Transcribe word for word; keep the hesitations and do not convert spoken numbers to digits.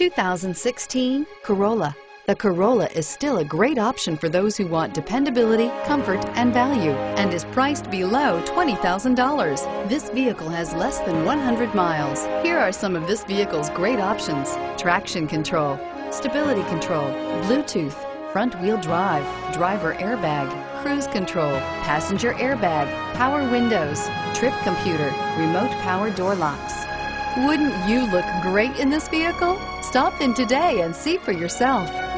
two thousand sixteen Corolla. The Corolla is still a great option for those who want dependability, comfort, and value, and is priced below twenty thousand dollars. This vehicle has less than one hundred miles. Here are some of this vehicle's great options: traction control, stability control, Bluetooth, front-wheel drive, driver airbag, cruise control, passenger airbag, power windows, trip computer, remote power door locks. Wouldn't you look great in this vehicle? Stop in today and see for yourself.